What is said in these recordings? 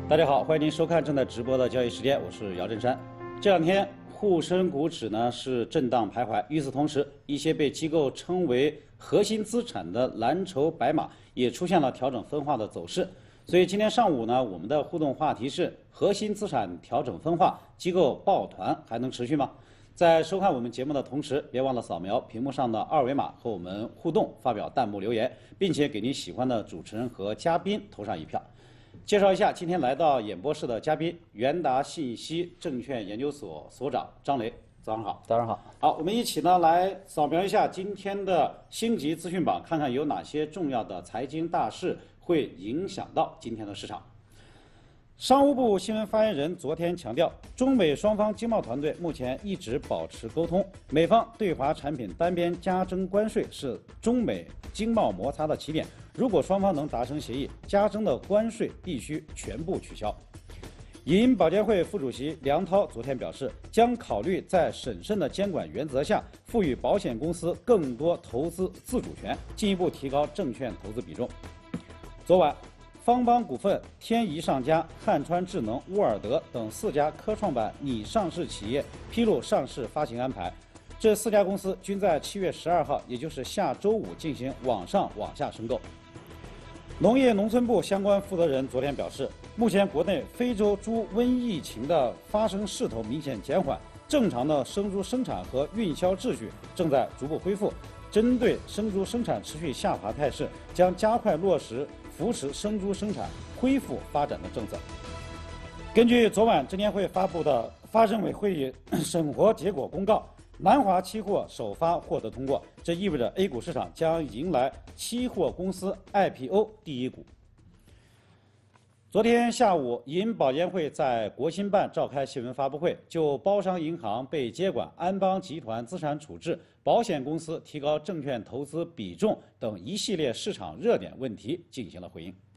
大家好，欢迎您收看正在直播的交易时间，我是姚振山。这两天沪深股指呢是震荡徘徊，与此同时，一些被机构称为核心资产的蓝筹白马也出现了调整分化的走势。所以今天上午呢，我们的互动话题是核心资产调整分化，机构抱团还能持续吗？在收看我们节目的同时，别忘了扫描屏幕上的二维码和我们互动，发表弹幕留言，并且给您喜欢的主持人和嘉宾投上一票。介绍一下今天来到演播室的嘉宾，元达信息证券研究所所长张雷，早上好。 早上好。 好，我们一起呢来扫描一下今天的星级资讯榜，看看有哪些重要的财经大事会影响到今天的市场。商务部新闻发言人昨天强调，中美双方经贸团队目前一直保持沟通，美方对华产品单边加征关税是中美经贸摩擦的起点，如果双方能达成协议，加征的关税必须全部取消。银保监会副主席梁涛昨天表示，将考虑在审慎的监管原则下，赋予保险公司更多投资自主权，进一步提高证券投资比重。昨晚，方邦股份、天仪上家、汉川智能、沃尔德等4家科创板拟上市企业披露上市发行安排。这4家公司均在7月12号，也就是下周五进行网上网下申购。农业农村部相关负责人昨天表示，目前国内非洲猪瘟疫情的发生势头明显减缓，正常的生猪生产和运销秩序正在逐步恢复。针对生猪生产持续下滑态势，将加快落实扶持生猪生产恢复发展的政策。根据昨晚证监会发布的发审委会议审核结果公告，南华期货首发获得通过，这意味着 A 股市场将迎来期货公司 IPO 第一股。昨天下午，银保监会在国新办召开新闻发布会，就包商银行被接管、安邦集团资产处置、保险公司提高证券投资比重等一系列市场热点问题进行了回应。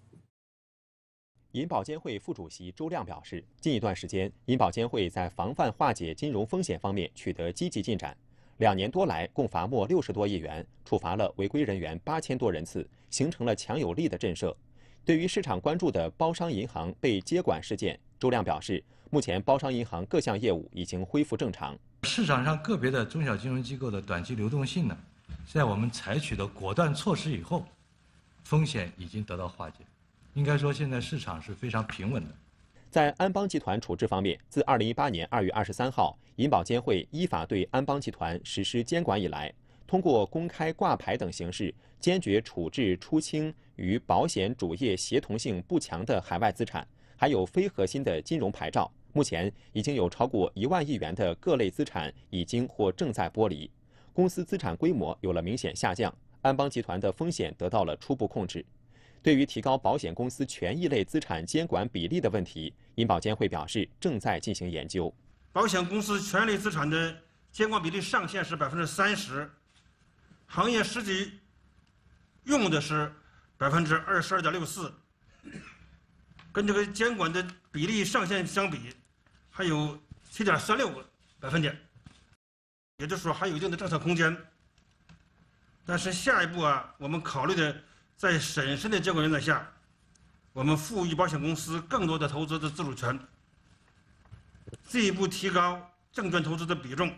银保监会副主席周亮表示，近一段时间，银保监会在防范化解金融风险方面取得积极进展。2年多来，共罚没60多亿元，处罚了违规人员8000多人次，形成了强有力的震慑。对于市场关注的包商银行被接管事件，周亮表示，目前包商银行各项业务已经恢复正常。 市场上个别的中小金融机构的短期流动性呢，在我们采取的果断措施以后，风险已经得到化解。应该说，现在市场是非常平稳的。 在安邦集团处置方面，自2018年2月23号，银保监会依法对安邦集团实施监管以来，通过公开挂牌等形式，坚决处置出清与保险主业协同性不强的海外资产，还有非核心的金融牌照。目前已经有超过1万亿元的各类资产已经或正在剥离，公司资产规模有了明显下降，安邦集团的风险得到了初步控制。对于提高保险公司权益类资产监管比例的问题，银保监会表示正在进行研究。 保险公司权益类资产的监管比例上限是30%，行业实际用的是22.64%，跟这个监管的比例上限相比，还有7.36个百分点，也就是说还有一定的政策空间。但是下一步我们考虑的在审慎的监管原则下，我们赋予保险公司更多的投资的自主权，进一步提高证券投资的比重。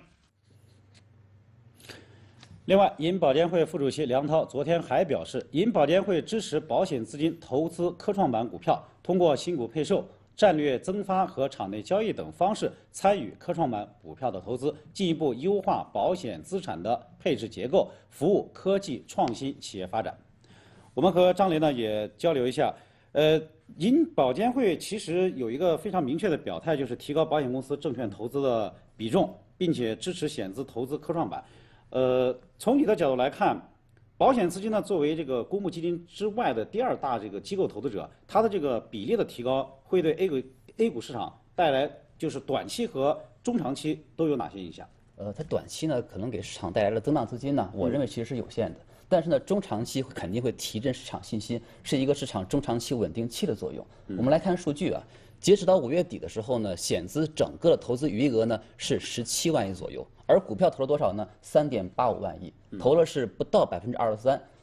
另外，银保监会副主席梁涛昨天还表示，银保监会支持保险资金投资科创板股票，通过新股配售、战略增发和场内交易等方式参与科创板股票的投资，进一步优化保险资产的配置结构，服务科技创新企业发展。我们和张雷呢也交流一下，银保监会其实有一个非常明确的表态，就是提高保险公司证券投资的比重，并且支持险资投资科创板。从你的角度来看，保险资金呢作为这个公募基金之外的第2大这个机构投资者，它的这个比例的提高会对 A 股市场带来就是短期和中长期都有哪些影响？ 它短期呢可能给市场带来的增量资金呢，我认为其实是有限的。但是呢，中长期肯定会提振市场信心，是一个市场中长期稳定器的作用。我们来看数据截止到5月底的时候呢，险资整个的投资余额呢是17万亿左右，而股票投了多少呢？3.85万亿，投了是不到23%。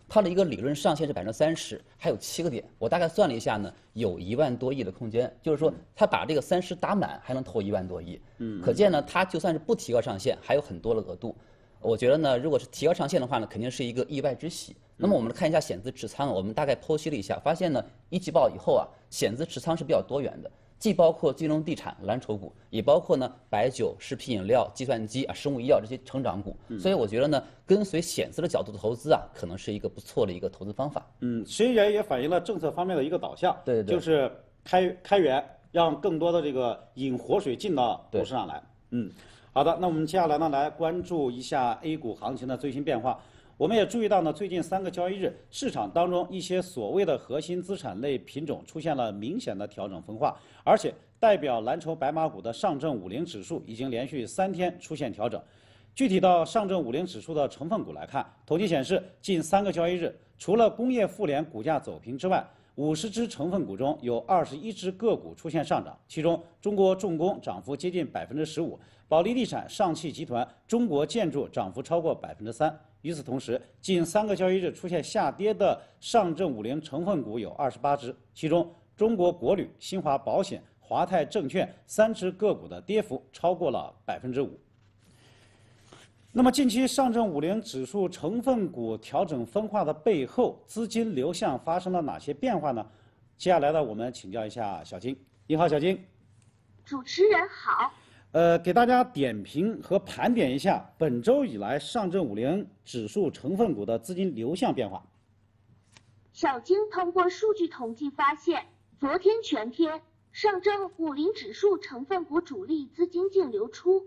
它的一个理论上限是30%，还有7个点，我大概算了一下呢，有1万多亿的空间，就是说它把这个30打满还能投1万多亿，可见呢，它就算是不提高上限，还有很多的额度。我觉得呢，如果是提高上限的话呢，肯定是一个意外之喜。那么我们看一下险资持仓，我们大概剖析了一下，发现呢，一季报以后啊，险资持仓是比较多元的，既包括金融地产、蓝筹股，也包括呢白酒、食品饮料、计算机啊、生物医药这些成长股。所以我觉得呢，跟随险资的角度的投资啊，可能是一个不错的一个投资方法。 实际上也反映了政策方面的一个导向， 对， 就是开源，让更多的这个引活水进到股市上来。好的，那我们接下来呢，来关注一下 A 股行情的最新变化。我们也注意到呢，最近3个交易日，市场当中一些所谓的核心资产类品种出现了明显的调整分化，而且代表蓝筹白马股的上证50指数已经连续3天出现调整。具体到上证50指数的成分股来看，统计显示，近3个交易日，除了工业妇联股价走平之外，50只成分股中有21只个股出现上涨，其中中国重工涨幅接近15%，保利地产、上汽集团、中国建筑涨幅超过3%。与此同时，近3个交易日出现下跌的上证50成分股有28只，其中中国国旅、新华保险、华泰证券3只个股的跌幅超过了5%。那么近期上证50指数成分股调整分化的背后，资金流向发生了哪些变化呢？接下来呢，我们请教一下小金。你好，小金。 主持人好。 给大家点评和盘点一下本周以来上证50指数成分股的资金流向变化。 小金通过数据统计发现，昨天全天上证50指数成分股主力资金净流出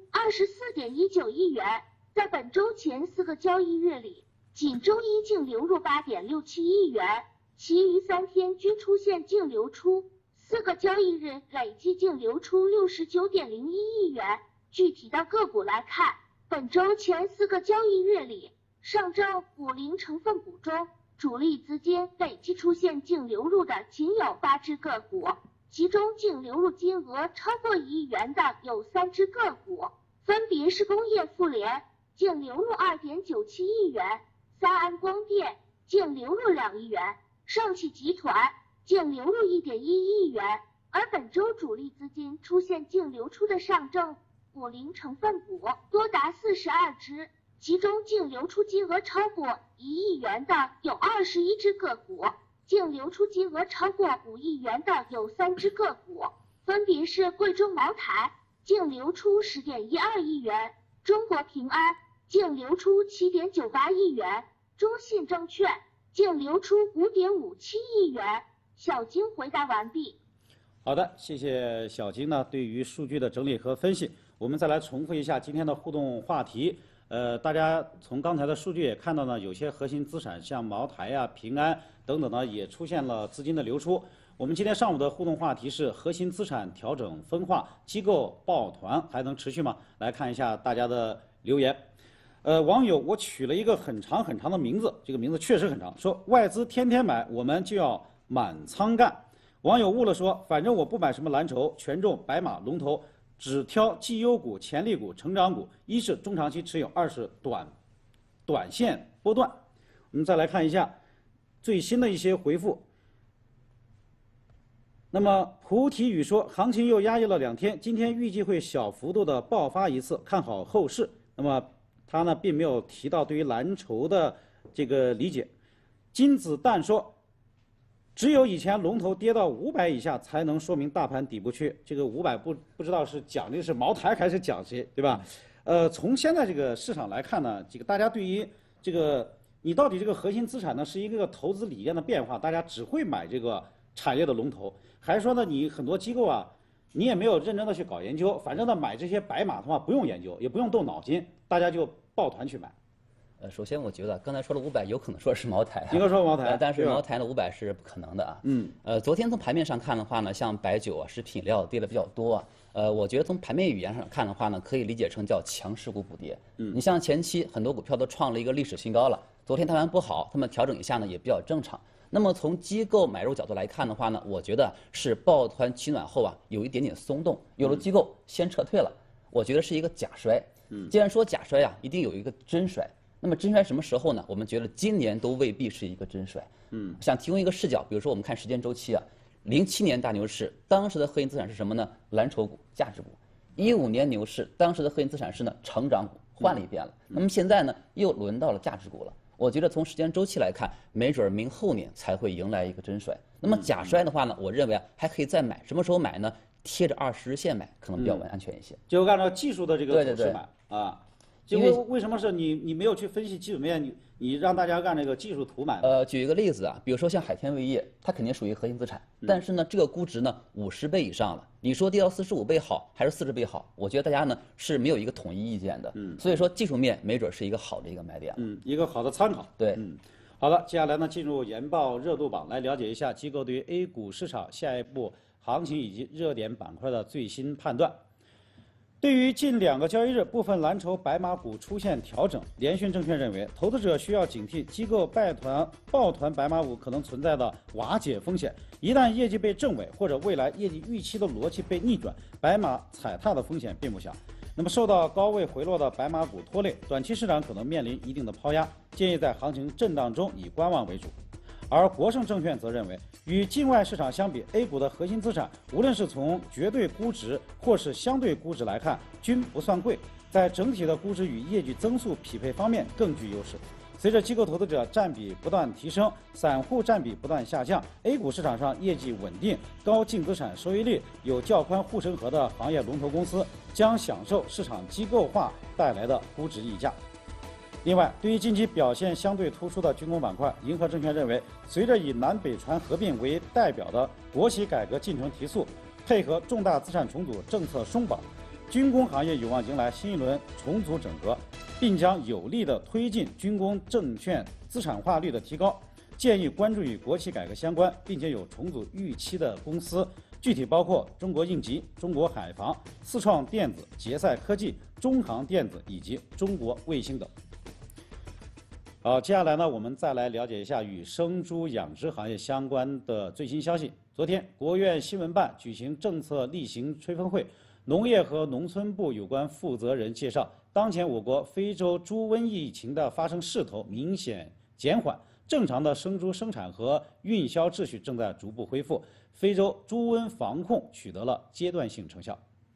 24.19亿元，在本周前4个交易日里，仅周一净流入8.67亿元，其余3天均出现净流出。4个交易日累计净流出69.01亿元。具体到个股来看，本周前4个交易日里，上证50成分股中，主力资金累计出现净流入的仅有8只个股，其中净流入金额超过1亿元的有3只个股，分别是工业妇联净流入2.97亿元，三安光电净流入2亿元，上汽集团净流入1.1亿元。而本周主力资金出现净流出的上证50成分股多达42只，其中净流出金额超过1亿元的有21只个股，净流出金额超过5亿元的有3只个股，分别是贵州茅台净流出10.12亿元，中国平安净流出7.98亿元，中信证券净流出5.57亿元。小金回答完毕。 好的，谢谢小金呢对于数据的整理和分析。我们再来重复一下今天的互动话题。大家从刚才的数据也看到呢，有些核心资产像茅台啊、平安等等呢，也出现了资金的流出。我们今天上午的互动话题是核心资产调整分化，机构抱团还能持续吗？来看一下大家的留言。网友我取了一个很长很长的名字，这个名字确实很长，说外资天天买，我们就要满仓干。网友悟了说，反正我不买什么蓝筹、权重、白马、龙头，只挑绩优股、潜力股、成长股，一是中长期持有，二是短线波段。我们再来看一下最新的一些回复。那么菩提雨说，行情又压抑了2天，今天预计会小幅度的爆发一次，看好后市。那么他呢并没有提到对于蓝筹的这个理解。金子蛋说，只有以前龙头跌到500以下，才能说明大盘底部区。这个500不知道是讲的是茅台还是讲谁，对吧？从现在这个市场来看呢，这个大家对于这个你到底这个核心资产呢是一个投资理念的变化，大家只会买这个产业的龙头，还是说呢你很多机构啊，你也没有认真的去搞研究，反正呢买这些白马的话不用研究，也不用动脑筋，大家就抱团去买。 首先我觉得刚才说了500，有可能说是茅台， 应该说茅台， 但是茅台的500是不可能的啊。昨天从盘面上看的话呢，像白酒啊、食品饮料跌的比较多啊。我觉得从盘面语言上看的话呢，可以理解成叫强势股补跌。你像前期很多股票都创了一个历史新高了，昨天大盘不好，他们调整一下呢也比较正常。那么从机构买入角度来看的话呢，我觉得是抱团取暖后啊，有一点点松动，有的机构先撤退了，我觉得是一个假摔。既然说假摔啊，一定有一个真摔。 那么真衰什么时候呢？我们觉得今年都未必是一个真衰。想提供一个视角，比如说我们看时间周期啊，07年大牛市，当时的核心资产是什么呢？蓝筹股、价值股。15年牛市，当时的核心资产是呢成长股，换了一遍了。那么现在呢，又轮到了价值股了。我觉得从时间周期来看，没准明后年才会迎来一个真衰。那么假衰的话呢，我认为啊还可以再买，什么时候买呢？贴着20日线买，可能比较安全一些。 就按照技术的这个走势买啊。 因为为什么是你没有去分析基本面，你让大家按这个技术图买呢？ 举一个例子啊，比如说像海天味业，它肯定属于核心资产，但是呢，这个估值呢50倍以上了，你说跌到45倍好还是40倍好？我觉得大家呢是没有一个统一意见的。所以说技术面没准是一个好的一个买点。 一个好的参考。 对。 好的，接下来呢进入研报热度榜，来了解一下机构对于 A 股市场下一步行情以及热点板块的最新判断。对于近2个交易日部分蓝筹白马股出现调整，联讯证券认为，投资者需要警惕机构抱团白马股可能存在的瓦解风险。一旦业绩被证伪，或者未来业绩预期的逻辑被逆转，白马踩踏的风险并不小。那么受到高位回落的白马股拖累，短期市场可能面临一定的抛压，建议在行情震荡中以观望为主。而国盛证券则认为，与境外市场相比 ，A 股的核心资产无论是从绝对估值或是相对估值来看，均不算贵，在整体的估值与业绩增速匹配方面更具优势。随着机构投资者占比不断提升，散户占比不断下降 ，A 股市场上业绩稳定、高净资产收益率、有较宽护城河的行业龙头公司将享受市场机构化带来的估值溢价。另外，对于近期表现相对突出的军工板块，银河证券认为，随着以南北船合并为代表的国企改革进程提速，配合重大资产重组政策松绑，军工行业有望迎来新一轮重组整合，并将有力地推进军工证券资产化率的提高。建议关注与国企改革相关并且有重组预期的公司，具体包括中国应急、中国海防、四创电子、捷赛科技、中航电子以及中国卫星等。接下来呢，我们再来了解一下与生猪养殖行业相关的最新消息。昨天，国务院新闻办举行政策例行吹风会，农业和农村部有关负责人介绍，当前我国非洲猪瘟疫情的发生势头明显减缓，正常的生猪生产和运销秩序正在逐步恢复，非洲猪瘟防控取得了阶段性成效。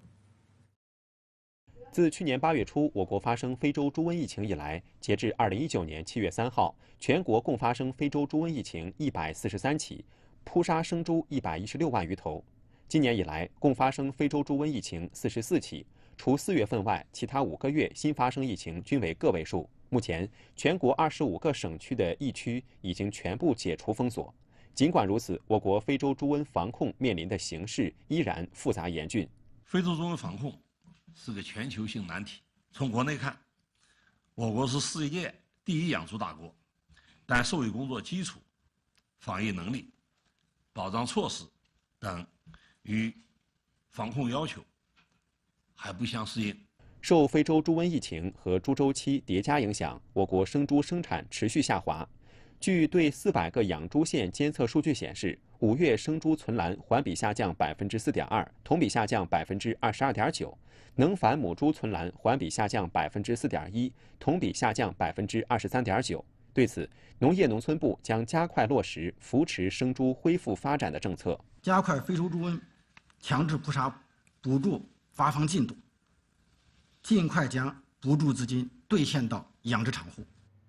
自去年8月初我国发生非洲猪瘟疫情以来，截至2019年7月3号，全国共发生非洲猪瘟疫情143起，扑杀生猪116万余头。今年以来，共发生非洲猪瘟疫情44起，除4月份外，其他5个月新发生疫情均为个位数。目前，全国25个省区的疫区已经全部解除封锁。尽管如此，我国非洲猪瘟防控面临的形势依然复杂严峻。 非洲猪瘟防控是个全球性难题。从国内看，我国是世界第一养猪大国，但兽医工作基础、防疫能力、保障措施等与防控要求还不相适应。 受非洲猪瘟疫情和猪周期叠加影响，我国生猪生产持续下滑。据对400个养猪县监测数据显示，5月生猪存栏环比下降4.2%，同比下降22.9%。能繁母猪存栏环比下降4.1%，同比下降23.9%。对此，农业农村部将加快落实扶持生猪恢复发展的政策， 加快非洲猪瘟强制扑杀补助发放进度，尽快将补助资金兑现到养殖场户。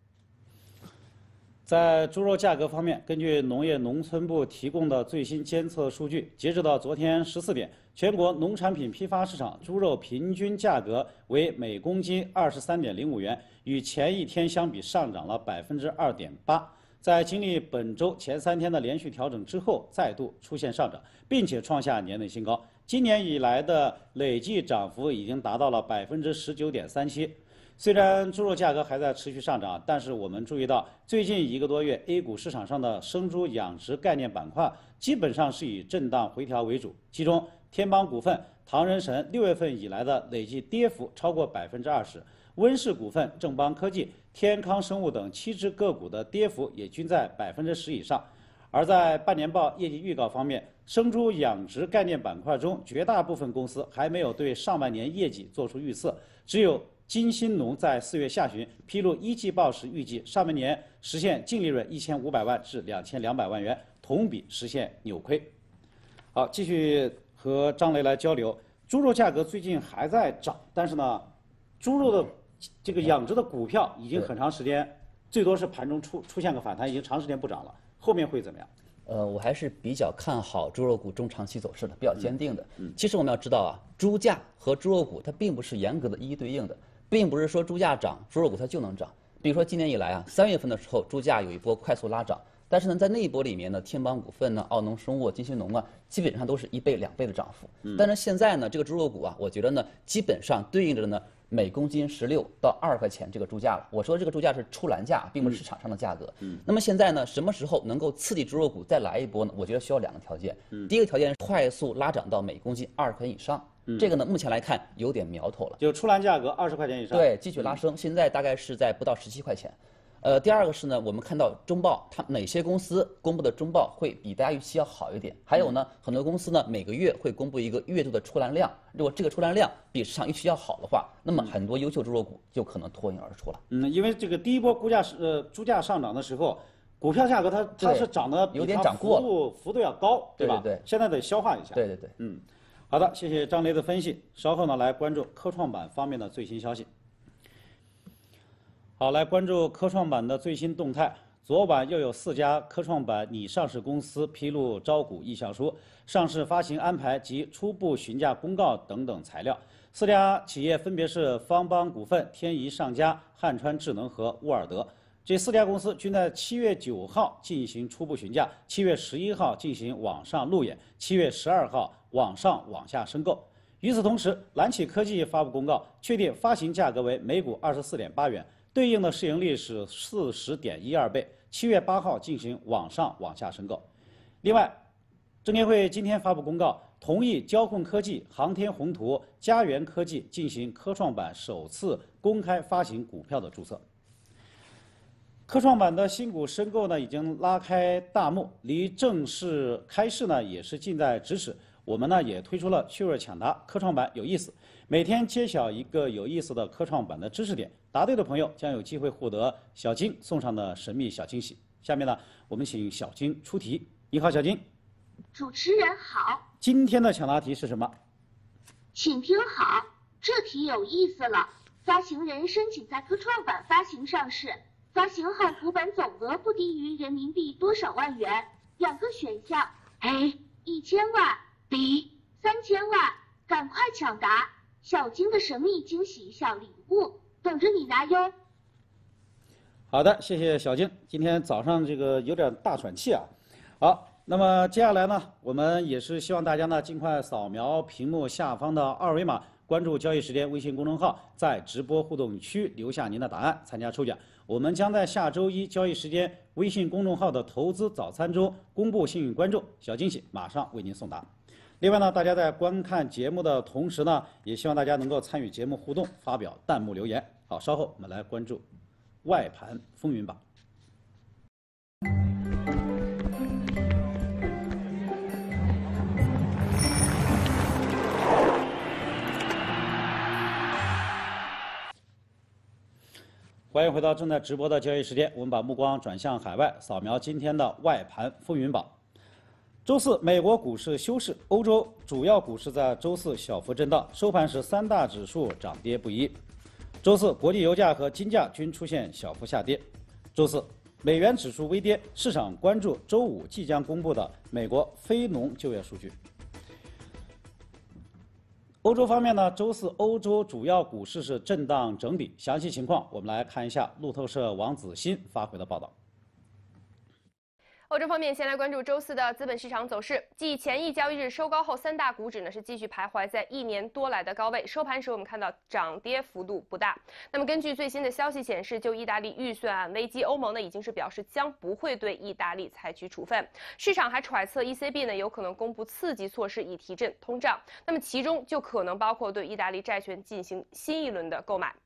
在猪肉价格方面，根据农业农村部提供的最新监测数据，截止到昨天14点，全国农产品批发市场猪肉平均价格为每公斤23.05元，与前一天相比上涨了2.8%。在经历本周前3天的连续调整之后，再度出现上涨，并且创下年内新高。今年以来的累计涨幅已经达到了19.37%。虽然猪肉价格还在持续上涨，但是我们注意到，最近1个多月 A 股市场上的生猪养殖概念板块基本上是以震荡回调为主，其中天邦股份、唐人神6月份以来的累计跌幅超过20%，温氏股份、正邦科技、天康生物等7只个股的跌幅也均在10%以上。而在半年报业绩预告方面，生猪养殖概念板块中，绝大部分公司还没有对上半年业绩做出预测，只有金星农在4月下旬披露一季报时，预计上半年实现净利润1500万至2200万元，同比实现扭亏。好，继续和张雷来交流。猪肉价格最近还在涨，但是呢，猪肉的这个养殖的股票已经很长时间，最多是盘中出现个反弹，已经长时间不涨了，后面会怎么样？ 我还是比较看好猪肉股中长期走势的，比较坚定的。其实我们要知道啊，猪价和猪肉股它并不是严格的一一对应的，并不是说猪价涨，猪肉股它就能涨。比如说今年以来啊，3月份的时候，猪价有一波快速拉涨，但是呢，在那一波里面呢，天邦股份呢、奥农生物、金星农啊，基本上都是1倍、2倍的涨幅。但是现在呢，这个猪肉股啊，我觉得呢，基本上对应着呢每公斤16到20块钱这个猪价了。我说这个猪价是出栏价，并不是市场上的价格。那么现在呢，什么时候能够刺激猪肉股再来一波呢？我觉得需要2个条件。第一个条件是快速拉涨到每公斤20块钱以上。这个呢，目前来看有点苗头了， 就出栏价格20块钱以上， 对，继续拉升，现在大概是在不到17块钱。第二个是呢，我们看到中报，它哪些公司公布的中报会比大家预期要好一点？还有呢，很多公司呢每个月会公布一个月度的出栏量，如果这个出栏量比市场预期要好的话，那么很多优秀猪肉股就可能脱颖而出了。 因为这个第一波猪价上涨的时候，股票价格它是涨得有点涨过了， 幅度要高，对吧？ 对， 现在得消化一下。 对。 好的，谢谢张雷的分析。稍后呢，来关注科创板方面的最新消息。好，来关注科创板的最新动态。昨晚又有4家科创板拟上市公司披露招股意向书、上市发行安排及初步询价公告等等材料。4家企业分别是方邦股份、天仪上家、汉川智能和沃尔德。这4家公司均在7月9号进行初步询价，7月11号进行网上路演，7月12号网上网下申购。与此同时，蓝启科技发布公告，确定发行价格为每股24.8元，对应的市盈率是40.12倍。7月8号进行网上网下申购。另外，证监会今天发布公告，同意交控科技、航天宏图、嘉源科技进行科创板首次公开发行股票的注册。科创板的新股申购呢，已经拉开大幕，离正式开市呢也是近在咫尺。我们呢也推出了趣味抢答，科创板有意思，每天揭晓一个有意思的科创板的知识点，答对的朋友将有机会获得小金送上的神秘小惊喜。下面呢，我们请小金出题。你好，小金。 主持人好。 今天的抢答题是什么？ 请听好，这题有意思了。发行人申请在科创板发行上市，发行后股本总额不低于人民币多少万元？2个选项 ：A1000万 ，B3000万。赶快抢答，小金的神秘惊喜小礼物等着你拿哟。 好的，谢谢小金。今天早上这个有点大喘气啊。好，那么接下来呢，我们也是希望大家呢尽快扫描屏幕下方的2维码，关注交易时间微信公众号，在直播互动区留下您的答案，参加抽奖。我们将在下周1交易时间微信公众号的投资早餐中公布幸运观众，小惊喜马上为您送达。另外呢，大家在观看节目的同时呢，也希望大家能够参与节目互动，发表弹幕留言。好，稍后我们来关注外盘风云榜。欢迎回到正在直播的交易时间，我们把目光转向海外，扫描今天的外盘风云榜。周四，美国股市休市，欧洲主要股市在周四小幅震荡，收盘时3大指数涨跌不一。周四，国际油价和金价均出现小幅下跌。周四，美元指数微跌，市场关注周五即将公布的美国非农就业数据。欧洲方面呢，周四欧洲主要股市是震荡整理，详细情况我们来看一下路透社王子欣发回的报道。 欧洲方面，先来关注周四的资本市场走势。继前一交易日收高后，3大股指呢是继续徘徊在1年多来的高位。收盘时，我们看到涨跌幅度不大。那么，根据最新的消息显示，就意大利预算危机，欧盟呢已经是表示将不会对意大利采取处分。市场还揣测 ECB 呢有可能公布刺激措施以提振通胀。那么其中就可能包括对意大利债券进行新一轮的购买。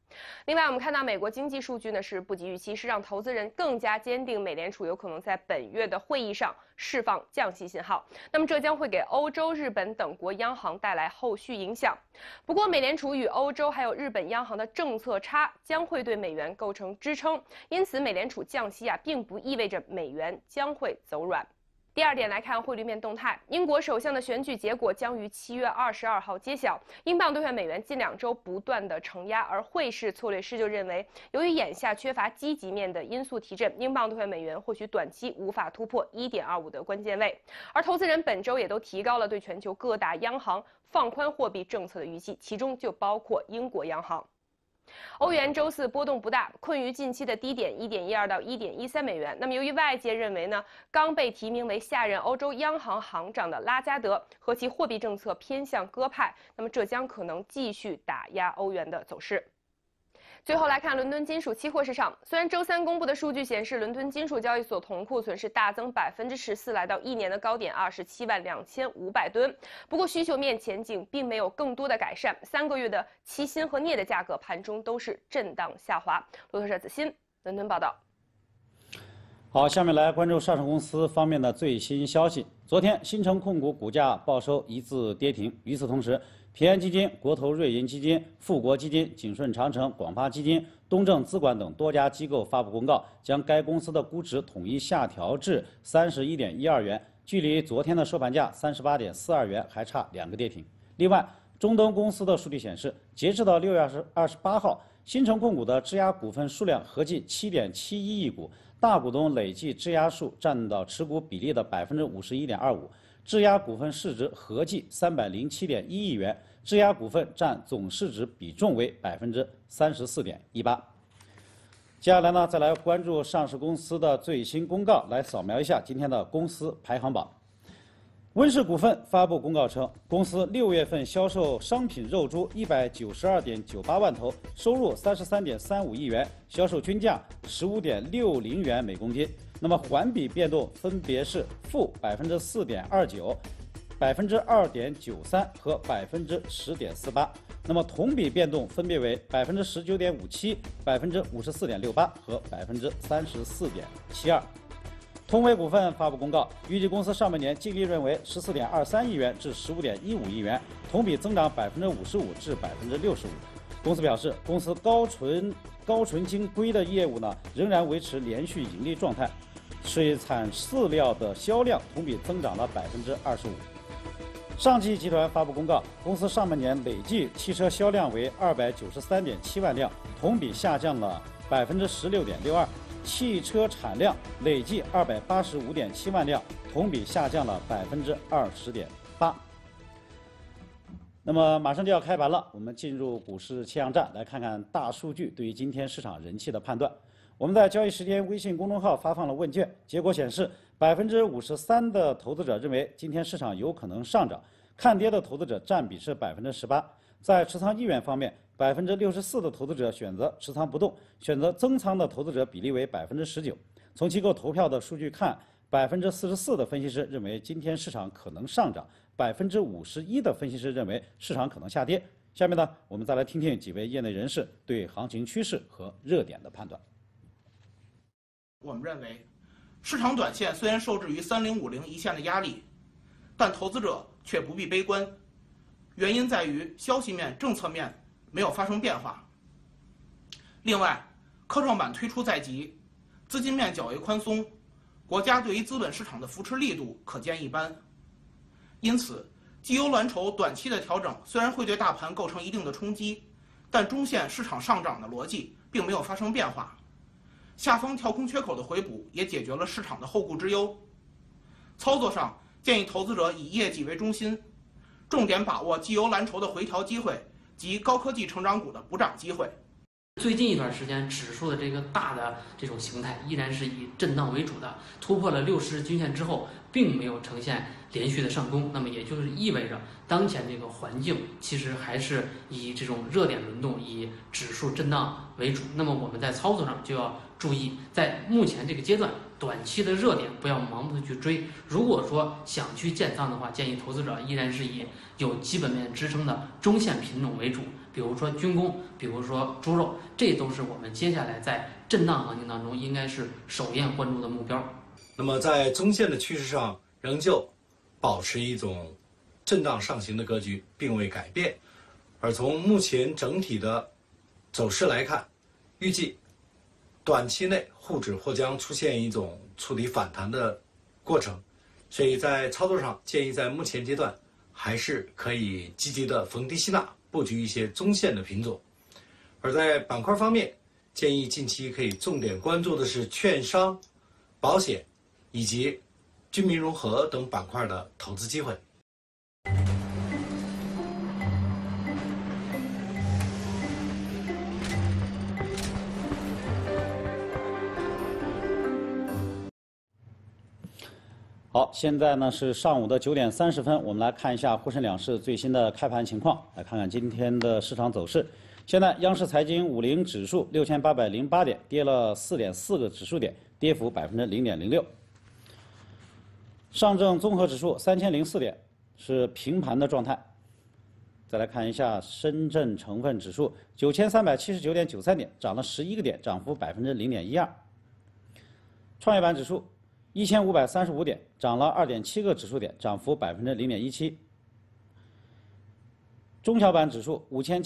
另外，我们看到美国经济数据呢是不及预期，是让投资人更加坚定美联储有可能在本月的会议上释放降息信号。那么这将会给欧洲、日本等国央行带来后续影响。不过，美联储与欧洲还有日本央行的政策差将会对美元构成支撑，因此美联储降息并不意味着美元将会走软。第二点来看汇率面动态，英国首相的选举结果将于7月22号揭晓。英镑兑换美元近2周不断的承压，而汇市策略师就认为，由于眼下缺乏积极面的因素提振，英镑兑换美元或许短期无法突破1.25的关键位。而投资人本周也都提高了对全球各大央行放宽货币政策的预期，其中就包括英国央行。欧元周四波动不大，困于近期的低点1.12到1.13美元。那么，由于外界认为呢，刚被提名为下任欧洲央行行长的拉加德和其货币政策偏向鸽派，那么这将可能继续打压欧元的走势。最后来看伦敦金属期货市场，虽然周三公布的数据显示，伦敦金属交易所铜库存是大增14%，来到1年的高点272500吨。不过需求面前景并没有更多的改善，3个月的期锌和镍的价格盘中都是震荡下滑。路透社子欣伦敦报道。 好，下面来关注上市公司方面的最新消息。昨天，新城控股股价报收一字跌停。与此同时，平安基金、国投瑞银基金、富国基金、景顺长城、广发基金、东正资管等多家机构发布公告，将该公司的估值统一下调至31.12元，距离昨天的收盘价38.42元还差2个跌停。另外，中登公司的数据显示，截至到6月28号，新城控股的质押股份数量合计7.71亿股，大股东累计质押数占到持股比例的51.25%，质押股份市值合计307.1亿元，质押股份占总市值比重为34.18%。接下来呢，再来关注上市公司的最新公告，来扫描一下今天的公司排行榜。温氏股份发布公告称，公司6月份销售商品肉猪192.98万头，收入33.35亿元，销售均价15.60元每公斤。那么环比变动分别是负4.29%、2.93%和10.48%。那么同比变动分别为19.57%、54.68%和34.72%。通威股份发布公告，预计公司上半年净利润为14.23亿元至15.15亿元，同比增长55%至65%。公司表示，公司高纯金硅的业务呢仍然维持连续盈利状态，水产饲料的销量同比增长了25%。上汽集团发布公告，公司上半年累计汽车销量为293.7万辆，同比下降了16.62%。汽车产量累计285.7万辆，同比下降了20.8%。那么马上就要开盘了，我们进入股市气象站，来看看大数据对于今天市场人气的判断。我们在交易时间微信公众号发放了问卷，结果显示53%的投资者认为今天市场有可能上涨，看跌的投资者占比是18%。在持仓意愿方面，64%的投资者选择持仓不动，选择增仓的投资者比例为19%。从机构投票的数据看，44%的分析师认为今天市场可能上涨，51%的分析师认为市场可能下跌。下面呢，我们再来听听几位业内人士对行情趋势和热点的判断。 我们认为，市场短线虽然受制于3050一线的压力，但投资者却不必悲观。原因在于消息面、政策面没有发生变化。另外，科创板推出在即，资金面较为宽松，国家对于资本市场的扶持力度可见一斑。因此，绩优蓝筹短期的调整虽然会对大盘构成一定的冲击，但中线市场上涨的逻辑并没有发生变化。下方跳空缺口的回补也解决了市场的后顾之忧。操作上，建议投资者以业绩为中心，重点把握绩优蓝筹的回调机会及高科技成长股的补涨机会。 最近一段时间，指数的这个大的这种形态依然是以震荡为主的，突破了60日均线之后，并没有呈现连续的上攻。那么也就是意味着，当前这个环境其实还是以这种热点轮动、以指数震荡为主。那么我们在操作上就要注意，在目前这个阶段，短期的热点不要盲目的去追。如果说想去建仓的话，建议投资者依然是以有基本面支撑的中线品种为主。 比如说军工，比如说猪肉，这都是我们接下来在震荡行情当中应该是首要关注的目标。 那么在中线的趋势上，仍旧保持一种震荡上行的格局，并未改变。而从目前整体的走势来看，预计短期内沪指或将出现一种触底反弹的过程，所以在操作上建议在目前阶段还是可以积极的逢低吸纳，布局一些中线的品种。而在板块方面，建议近期可以重点关注的是券商、保险以及军民融合等板块的投资机会。 好，现在呢是上午的9点30分，我们来看一下沪深两市最新的开盘情况，来看看今天的市场走势。现在央视财经50指数6808点，跌了4.4个指数点，跌幅0.06%。上证综合指数3004点，是平盘的状态。再来看一下深圳成分指数9379.93点，涨了11个点，涨幅0.12%。创业板指数1535点，涨了2.7个指数点，涨幅0.17%。中小板指数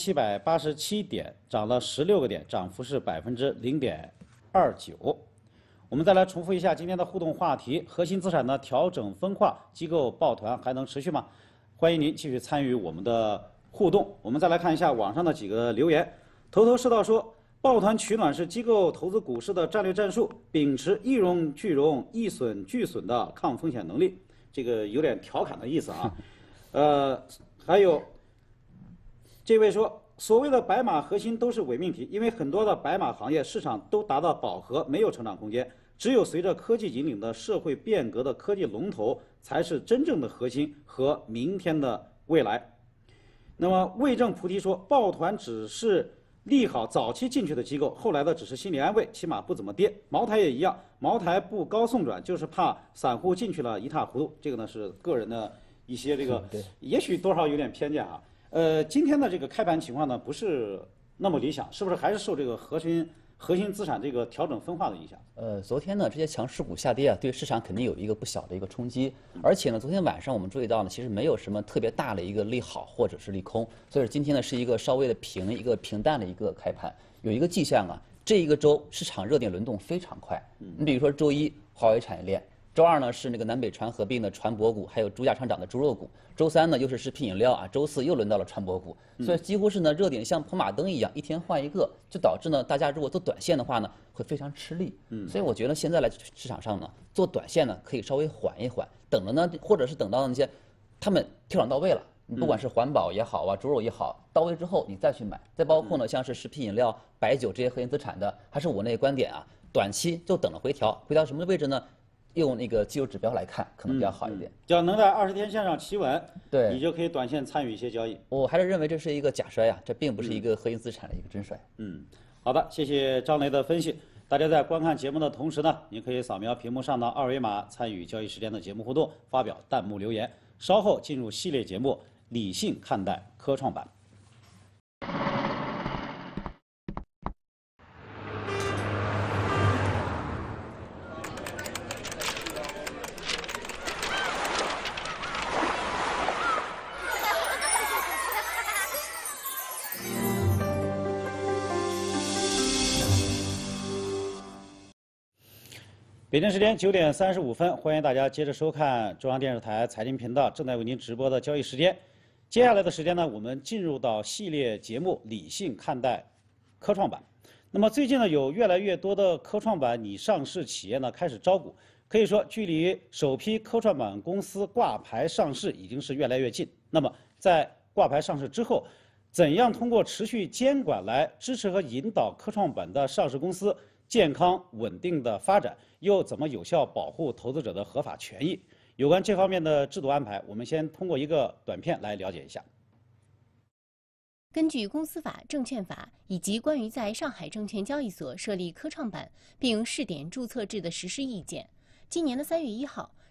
5787点，涨了16个点，涨幅是0.29%。我们再来重复一下今天的互动话题：核心资产的调整分化，机构抱团还能持续吗？欢迎您继续参与我们的互动。我们再来看一下网上的几个留言。头头是道说，抱团取暖是机构投资股市的战略战术，秉持一荣俱荣、一损俱损的抗风险能力。这个有点调侃的意思啊。还有这位说，所谓的白马核心都是伪命题，因为很多的白马行业市场都达到饱和，没有成长空间。只有随着科技引领的社会变革的科技龙头，才是真正的核心和明天的未来。那么魏正菩提说，抱团只是利好早期进去的机构，后来的只是心理安慰，起码不怎么跌。茅台也一样，茅台不高送转，就是怕散户进去了一塌糊涂。这个呢是个人的一些这个，也许多少有点偏见啊。今天的这个开盘情况呢不是那么理想，是不是还是受这个核心资产这个调整分化的影响？ 昨天呢这些强势股下跌啊，对市场肯定有一个不小的一个冲击。而且呢，昨天晚上我们注意到呢，其实没有什么特别大的一个利好或者是利空，所以今天呢是一个稍微的一个平淡的一个开盘。有一个迹象啊，这一个周市场热点轮动非常快。你比如说周一华为产业链，周二呢是那个南北船合并的船舶股，还有猪价上涨的猪肉股。周三呢又是食品饮料啊，周四又轮到了船舶股，所以几乎是呢热点像跑马灯一样，一天换一个，就导致呢大家如果做短线的话呢会非常吃力。所以我觉得现在来市场上呢做短线呢可以稍微缓一缓，等了呢或者是等到那些他们调整到位了，你不管是环保也好啊，猪肉也好，到位之后你再去买。再包括呢像是食品饮料、白酒这些核心资产的，还是我那个观点啊，短期就等着回调，回调什么位置呢？用那个技术指标来看，可能比较好一点。 只要能在20天线上企稳， 对， 你就可以短线参与一些交易。 我还是认为这是一个假摔呀，这并不是一个核心资产的一个真摔。 好的，谢谢张雷的分析。大家在观看节目的同时呢，您可以扫描屏幕上的2维码，参与交易时间的节目互动，发表弹幕留言。稍后进入系列节目《理性看待科创板》。北京时间9点35分，欢迎大家接着收看中央电视台财经频道正在为您直播的交易时间。接下来的时间呢，我们进入到系列节目《理性看待科创板》。那么最近呢，有越来越多的科创板拟上市企业呢开始招股，可以说距离首批科创板公司挂牌上市已经是越来越近。那么在挂牌上市之后，怎样通过持续监管来支持和引导科创板的上市公司健康稳定的发展，又怎么有效保护投资者的合法权益？有关这方面的制度安排，我们先通过一个短片来了解一下。 根据公司法、证券法以及关于在上海证券交易所设立科创板并试点注册制的实施意见，今年的3月1号，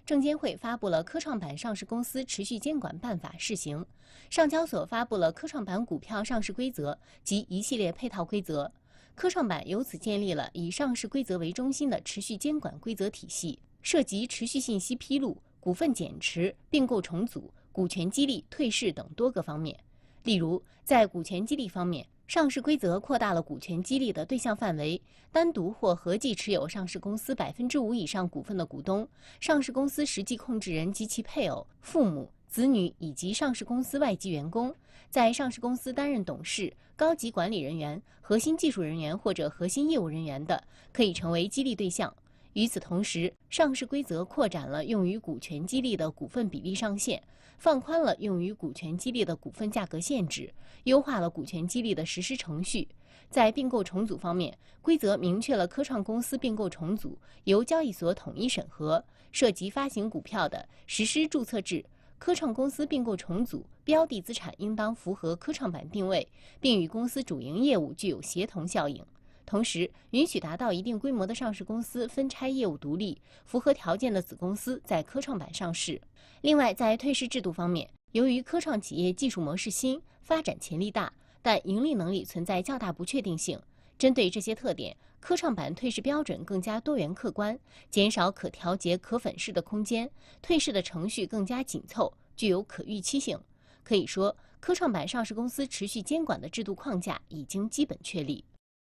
证监会发布了科创板上市公司持续监管办法试行，上交所发布了科创板股票上市规则及一系列配套规则。科创板由此建立了以上市规则为中心的持续监管规则体系，涉及持续信息披露、股份减持、并购重组、股权激励、退市等多个方面。例如，在股权激励方面，上市规则扩大了股权激励的对象范围，单独或合计持有上市公司5%以上股份的股东、上市公司实际控制人及其配偶、父母、子女以及上市公司外籍员工，在上市公司担任董事、高级管理人员、核心技术人员或者核心业务人员的，可以成为激励对象。与此同时，上市规则扩展了用于股权激励的股份比例上限，放宽了用于股权激励的股份价格限制，优化了股权激励的实施程序。在并购重组方面，规则明确了科创公司并购重组由交易所统一审核，涉及发行股票的实施注册制。科创公司并购重组标的资产应当符合科创板定位，并与公司主营业务具有协同效应。同时，允许达到一定规模的上市公司分拆业务独立、符合条件的子公司在科创板上市。另外，在退市制度方面，由于科创企业技术模式新、发展潜力大，但盈利能力存在较大不确定性。针对这些特点，科创板退市标准更加多元客观，减少可调节、可粉饰的空间，退市的程序更加紧凑，具有可预期性。可以说，科创板上市公司持续监管的制度框架已经基本确立。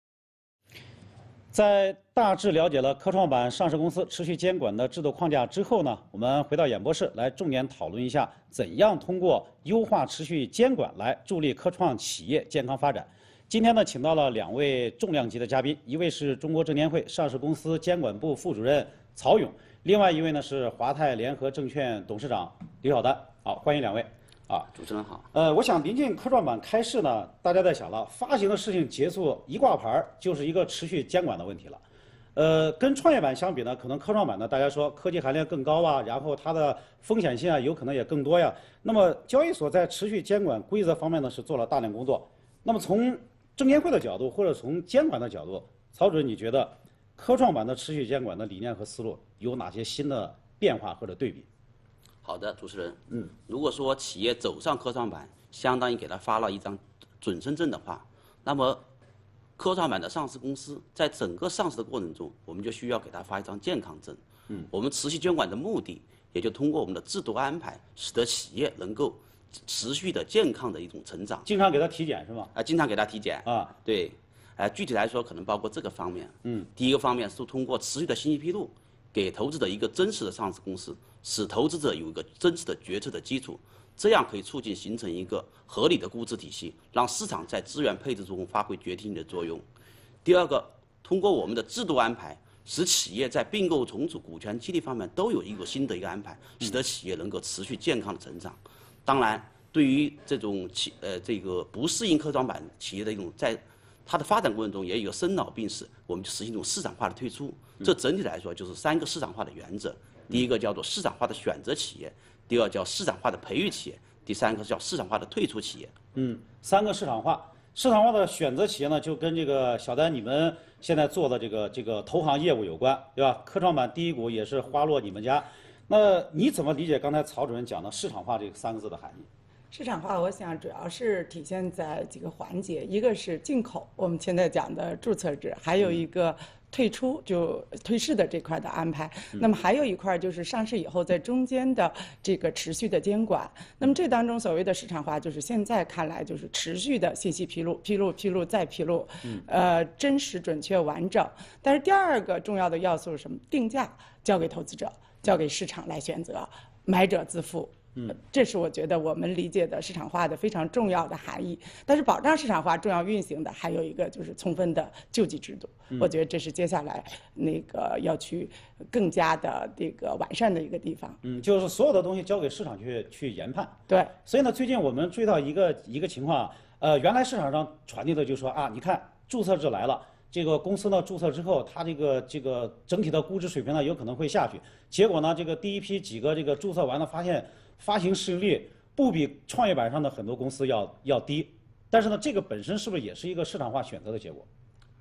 在大致了解了科创板上市公司持续监管的制度框架之后呢，我们回到演播室来重点讨论一下，怎样通过优化持续监管来助力科创企业健康发展。今天呢，请到了2位重量级的嘉宾，一位是中国证监会上市公司监管部副主任曹勇，另外一位呢是华泰联合证券董事长刘晓丹。好，欢迎2位。 主持人好。 我想临近科创板开市呢，大家在想了，发行的事情结束一挂牌就是一个持续监管的问题了。跟创业板相比呢，可能科创板呢，大家说科技含量更高啊，然后它的风险性啊，有可能也更多呀。那么交易所在持续监管规则方面呢，是做了大量工作。那么从证监会的角度或者从监管的角度，曹主任，你觉得科创板的持续监管的理念和思路有哪些新的变化或者对比？ 好的，主持人。如果说企业走上科创板，相当于给他发了一张准生证的话，那么科创板的上市公司在整个上市的过程中，我们就需要给他发一张健康证。我们持续监管的目的，也就通过我们的制度安排，使得企业能够持续的健康的一种成长。 经常给他体检是吗？ 经常给他体检啊， 对。具体来说，可能包括这个方面。第一个方面是通过持续的信息披露，给投资者一个真实的上市公司，使投资者有一个真实的决策的基础，这样可以促进形成一个合理的估值体系，让市场在资源配置中发挥决定性的作用。第二个，通过我们的制度安排，使企业在并购重组、股权激励方面都有一个新的一个安排，使得企业能够持续健康的成长。当然，对于这种这个不适应科创板企业的一种在它的发展过程中也有一个生老病死，我们就实行一种市场化的退出。这整体来说就是3个市场化的原则：第一个叫做市场化的选择企业，第二叫市场化的培育企业，第3个叫市场化的退出企业。 3个市场化。市场化的选择企业呢，就跟这个小丹你们现在做的这个投行业务有关，对吧？科创板第一股也是花落你们家。那你怎么理解刚才曹主任讲的市场化这3个字的含义？ 市场化，我想主要是体现在几个环节，一个是进口，我们现在讲的注册制，还有一个退出就退市的这块的安排。那么还有一块就是上市以后在中间的这个持续的监管。那么这当中所谓的市场化，就是现在看来就是持续的信息披露再披露，真实准确完整。但是第二个重要的要素是什么？定价交给投资者，交给市场来选择，买者自负。这是我觉得我们理解的市场化的非常重要的含义。但是保障市场化重要运行的还有一个就是充分的救济制度，我觉得这是接下来那个要去更加的这个完善的一个地方。 就是所有的东西交给市场去研判。 对。 所以呢，最近我们注意到一个情况，原来市场上传递的就说啊，你看注册制来了。这个公司呢注册之后，它这个整体的估值水平呢有可能会下去。结果呢，这个第一批几个这个注册完了，发现发行市盈率不比创业板上的很多公司要低。但是呢，这个本身是不是也是一个市场化选择的结果？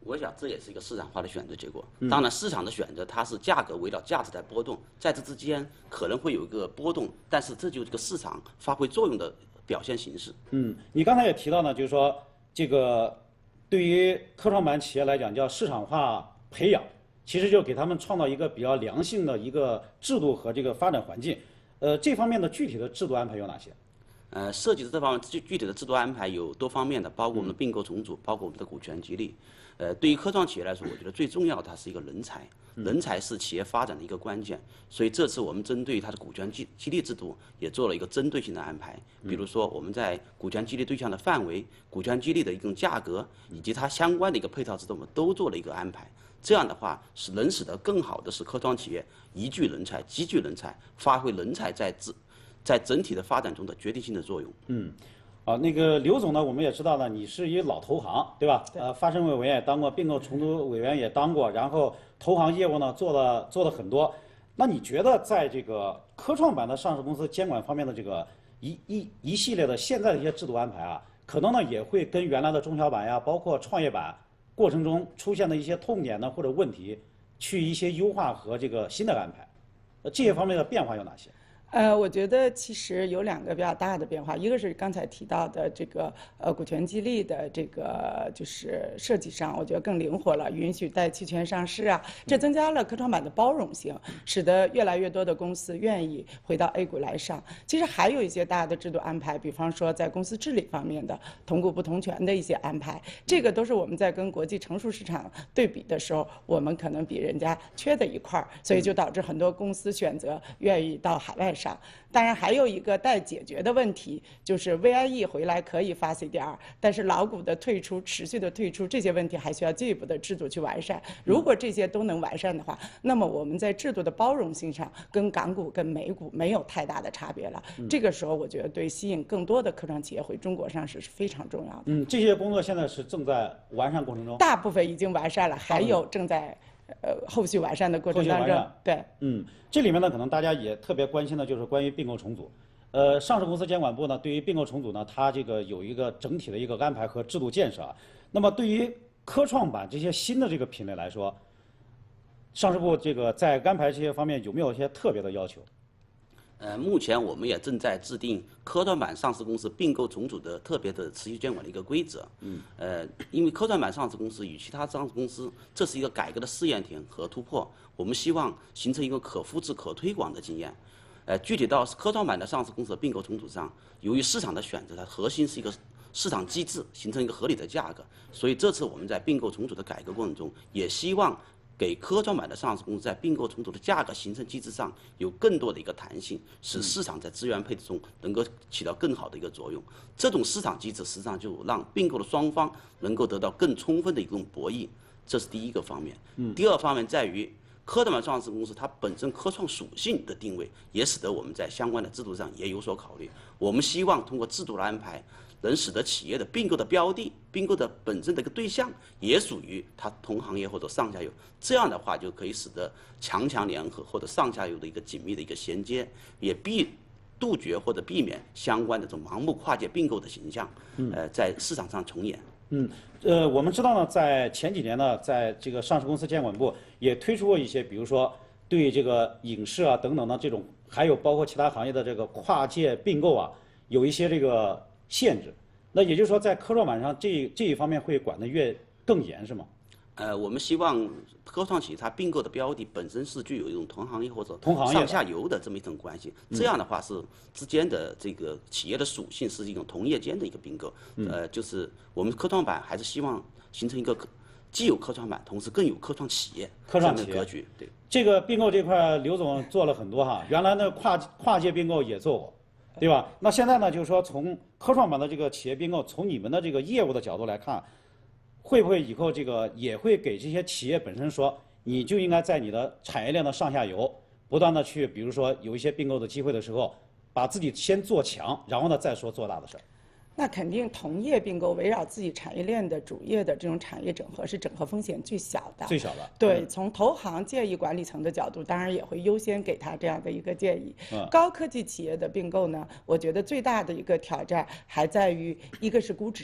我想这也是一个市场化的选择结果。当然，市场的选择它是价格围绕价值在波动，在这之间可能会有一个波动，但是这就是这个市场发挥作用的表现形式。 你刚才也提到呢，就是说这个对于科创板企业来讲叫市场化培养，其实就给他们创造一个比较良性的一个制度和这个发展环境。这方面的具体的制度安排有哪些？ 涉及这方面具体的制度安排有多方面的，包括我们的并购重组，包括我们的股权激励。对于科创企业来说，我觉得最重要的它是一个人才，人才是企业发展的一个关键。所以这次我们针对它的股权激励制度也做了一个针对性的安排。比如说我们在股权激励对象的范围、股权激励的一种价格以及它相关的一个配套制度，我们都做了一个安排。这样的话，使得更好的使科创企业宜聚人才、积聚人才，发挥人才在整体的发展中的决定性的作用。 那个刘总呢，我们也知道呢，你是一老投行，对吧？发审委员也当过，并购重组委员也当过，然后投行业务呢做了很多。那你觉得在这个科创板的上市公司监管方面的这个一系列的现在的一些制度安排啊，可能呢也会跟原来的中小板呀，包括创业板过程中出现的一些痛点呢或者问题，去一些优化和这个新的安排。这些方面的变化有哪些？ 我觉得其实有2个比较大的变化，一个是刚才提到的这个股权激励的这个就是设计上，我觉得更灵活了，允许带期权上市啊，这增加了科创板的包容性，使得越来越多的公司愿意回到 A 股来上。其实还有一些大的制度安排，比方说在公司治理方面的同股不同权的一些安排，这个都是我们在跟国际成熟市场对比的时候，我们可能比人家缺的一块，所以就导致很多公司选择愿意到海外上。当然还有一个待解决的问题，就是 VIE 回来可以发 CDR， 但是老股的退出、持续的退出这些问题还需要进一步的制度去完善。如果这些都能完善的话，那么我们在制度的包容性上跟港股跟美股没有太大的差别了。这个时候我觉得对吸引更多的科创企业回中国上市是非常重要的。 这些工作现在是正在完善过程中， 大部分已经完善了，还有正在后续完善的过程当中。对， 这里面呢，可能大家也特别关心的就是关于并购重组。上市公司监管部呢，对于并购重组呢，它这个有一个整体的一个安排和制度建设啊。那么对于科创板这些新的这个品类来说，上市部这个在安排这些方面有没有一些特别的要求？ 目前我们也正在制定科创板上市公司并购重组的特别的持续监管的一个规则。因为科创板上市公司与其他上市公司，这是一个改革的试验田和突破，我们希望形成一个可复制、可推广的经验。具体到科创板的上市公司的并购重组上，由于市场的选择，它核心是一个市场机制，形成一个合理的价格，所以这次我们在并购重组的改革过程中，也希望给科创板的上市公司在并购重组的价格形成机制上有更多的一个弹性，使市场在资源配置中能够起到更好的一个作用。这种市场机制实际上就让并购的双方能够得到更充分的一种博弈，这是第一个方面。第二方面在于科创板上市公司它本身科创属性的定位，也使得我们在相关的制度上也有所考虑。我们希望通过制度的安排，能使得企业的并购的标的、并购的本身的一个对象也属于它同行业或者上下游，这样的话就可以使得强强联合或者上下游的一个紧密的一个衔接，也杜绝或者避免相关的这种盲目跨界并购的形象，在市场上重演。 我们知道呢，在前几年呢，在这个上市公司监管部也推出过一些，比如说对这个影视啊等等的这种，还有包括其他行业的这个跨界并购啊，有一些这个限制。那也就是说，在科创板上这一方面会管得更严，是吗？ 我们希望科创企业它并购的标的本身是具有一种同行业或者上下游的这么一种关系，这样的话是之间的这个企业的属性是一种同业间的一个并购。就是我们科创板还是希望形成一个既有科创板，同时更有科创企业这样的格局。对， 这个并购这块，刘总做了很多哈，原来呢跨界并购也做过，对吧？那现在呢，就是说从科创板的这个企业并购，从你们的这个业务的角度来看，会不会以后这个也会给这些企业本身说，你就应该在你的产业链的上下游不断的去，比如说有一些并购的机会的时候，把自己先做强，然后呢再说做大的事儿。 那肯定同业并购围绕自己产业链的主业的这种产业整合是整合风险最小的。 最小的。 对，从投行建议管理层的角度，当然也会优先给他这样的一个建议。高科技企业的并购呢，我觉得最大的一个挑战还在于，一个是估值。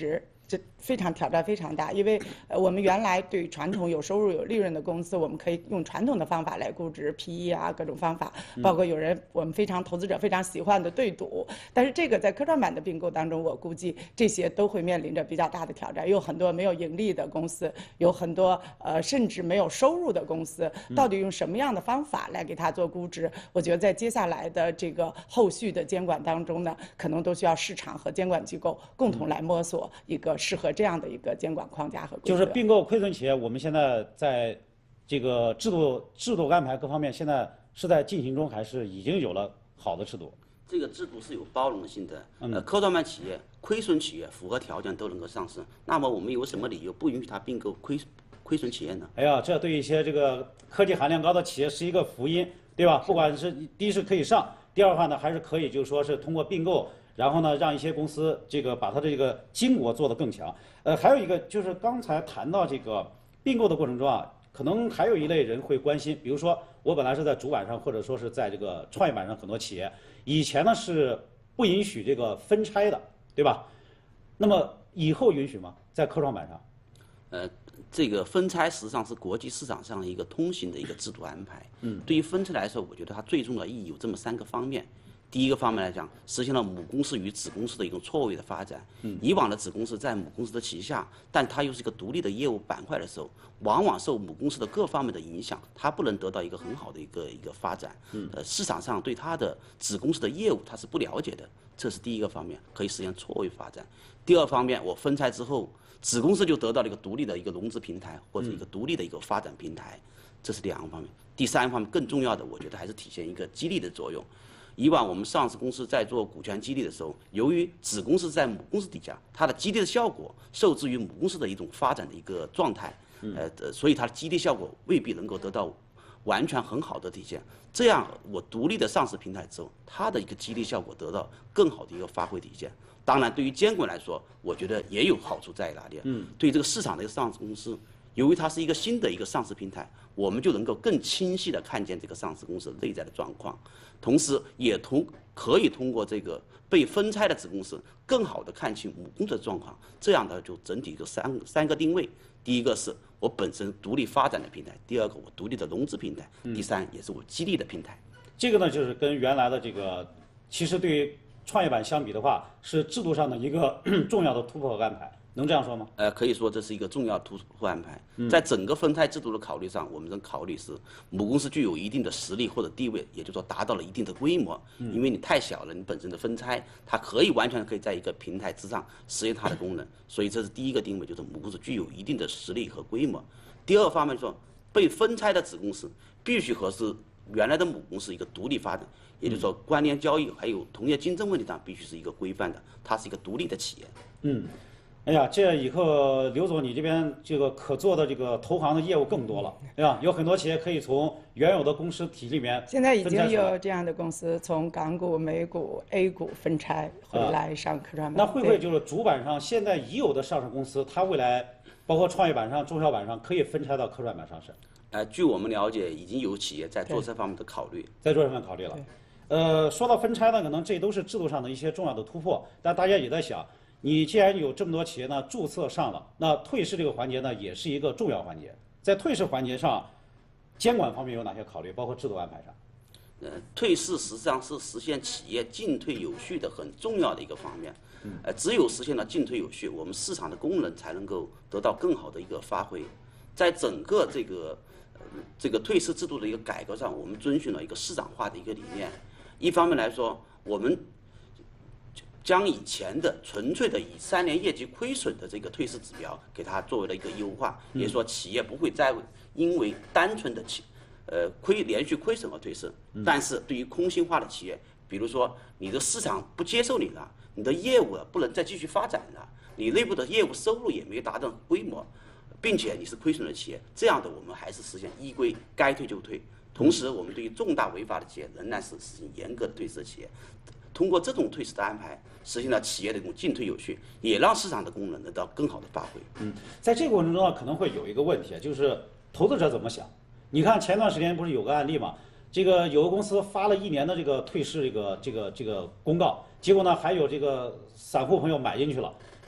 这非常挑战非常大，因为我们原来对传统有收入有利润的公司，我们可以用传统的方法来估值 PE 啊，各种方法，包括有人我们投资者非常喜欢的对赌。但是这个在科创板的并购当中，我估计这些都会面临着比较大的挑战，有很多没有盈利的公司，有很多甚至没有收入的公司，到底用什么样的方法来给它做估值？我觉得在接下来的这个后续的监管当中呢，可能都需要市场和监管机构共同来摸索一个适合这样的一个监管框架和规则。 就是并购亏损企业，我们现在在这个制度安排各方面，现在是在进行中，还是已经有了好的制度？ 这个制度是有包容性的。科创板企业、亏损企业符合条件都能够上市，那么我们有什么理由不允许它并购亏损企业呢？ 哎呀，这对一些这个科技含量高的企业是一个福音，对吧？不管是第一是可以上，第二的话呢，还是可以就是说是通过并购。然后呢，让一些公司这个把它的这个经国做得更强。还有一个就是刚才谈到这个并购的过程中啊，可能还有一类人会关心，比如说我本来是在主板上，或者说是在这个创业板上，很多企业以前呢是不允许这个分拆的，对吧？那么以后允许吗？在科创板上？ 这个分拆实际上是国际市场上一个通行的一个制度安排。对于分拆来说，我觉得它最重要的意义有这么3个方面。第一个方面来讲，实现了母公司与子公司的一种错位的发展。以往的子公司在母公司的旗下，但它又是一个独立的业务板块的时候，往往受母公司的各方面的影响，它不能得到一个很好的一个发展。市场上对它的子公司的业务它是不了解的，这是第一个方面，可以实现错位发展。第二方面，我分拆之后，子公司就得到了一个独立的一个融资平台或者一个独立的一个发展平台，这是2个方面。第3方面更重要的，我觉得还是体现一个激励的作用。以往我们上市公司在做股权激励的时候，由于子公司在母公司底下，它的激励的效果受制于母公司的一种发展的一个状态，所以它的激励效果未必能够得到完全很好的体现。这样我独立的上市平台之后，它的一个激励效果得到更好的一个发挥体现。当然，对于监管来说，我觉得也有好处在哪里？对这个市场的一个上市公司，由于它是一个新的一个上市平台，我们就能够更清晰地看见这个上市公司内在的状况，同时也可以通过这个被分拆的子公司，更好地看清母公司的状况。这样的就整体就三个定位：第一个是我本身独立发展的平台，第二个我独立的融资平台，第3也是我激励的平台。 这个呢，就是跟原来的这个，其实对于创业板相比的话，是制度上的一个重要的突破和安排。能这样说吗？ 可以说这是一个重要突破安排。在整个分拆制度的考虑上，我们仍考虑是母公司具有一定的实力或者地位，也就是说达到了一定的规模。因为你太小了，你本身的分拆，它完全可以在一个平台之上实现它的功能。所以这是第一个定位，就是母公司具有一定的实力和规模。第二方面说，被分拆的子公司必须和是原来的母公司一个独立发展，也就是说关联交易还有同业竞争问题上必须是一个规范的，它是一个独立的企业。 哎呀，这以后刘总你这边这个可做的这个投行的业务更多了，对吧？有很多企业可以从原有的公司体里面现在已经有这样的公司从港股、美股、A 股分拆回来上科创板。 那会不会就是主板上现在已有的上市公司，它未来包括创业板上、中小板上可以分拆到科创板上市？ 据我们了解，已经有企业在做这方面的考虑， 在做这方面考虑了。说到分拆呢，可能这都是制度上的一些重要的突破，但大家也在想。你既然有这么多企业呢注册上了，那退市这个环节呢也是一个重要环节。在退市环节上，监管方面有哪些考虑，包括制度安排上？ 退市实际上是实现企业进退有序的很重要的一个方面。只有实现了进退有序，我们市场的功能才能够得到更好的一个发挥。在整个这个退市制度的一个改革上，我们遵循了一个市场化的一个理念。一方面来说，我们将以前的纯粹的以3年业绩亏损的这个退市指标，给它作为了一个优化，也就是说企业不会再因为单纯的连续亏损而退市。但是对于空心化的企业，比如说你的市场不接受你了，你的业务不能再继续发展了，你内部的业务收入也没达到规模，并且你是亏损的企业，这样的我们还是实现依规该退就退。同时，我们对于重大违法的企业仍然是实行严格的退市的企业。通过这种退市的安排，实现了企业的一种进退有序，也让市场的功能得到更好的发挥。 在这个过程中呢，可能会有一个问题，就是投资者怎么想？你看前段时间不是有个案例嘛，这个有个公司发了1年的这个退市这个公告，结果呢还有这个散户朋友买进去了，